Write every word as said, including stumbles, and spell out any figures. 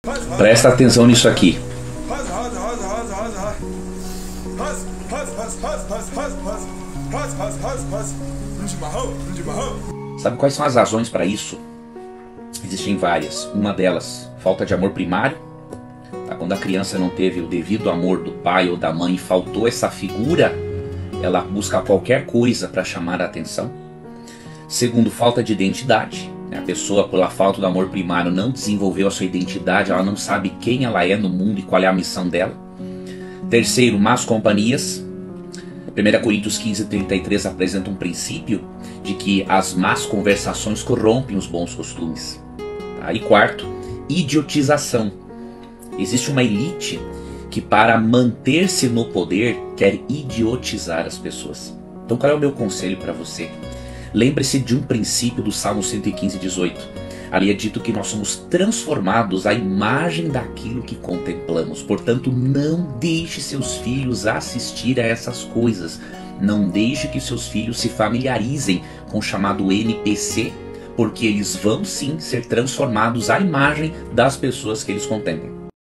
Presta atenção nisso aqui. Sabe quais são as razões para isso? Existem várias. Uma delas, falta de amor primário. Tá? Quando a criança não teve o devido amor do pai ou da mãe, faltou essa figura, ela busca qualquer coisa para chamar a atenção. Segundo, falta de identidade. A pessoa, pela falta do amor primário, não desenvolveu a sua identidade, ela não sabe quem ela é no mundo e qual é a missão dela. Terceiro, más companhias. primeira Coríntios quinze, trinta e três apresenta um princípio de que as más conversações corrompem os bons costumes. Tá? E quarto, idiotização. Existe uma elite que, para manter-se no poder, quer idiotizar as pessoas. Então qual é o meu conselho para você? Lembre-se de um princípio do Salmo cento e quinze, dezoito. Ali é dito que nós somos transformados à imagem daquilo que contemplamos. Portanto, não deixe seus filhos assistir a essas coisas. Não deixe que seus filhos se familiarizem com o chamado N P C, porque eles vão sim ser transformados à imagem das pessoas que eles contemplam.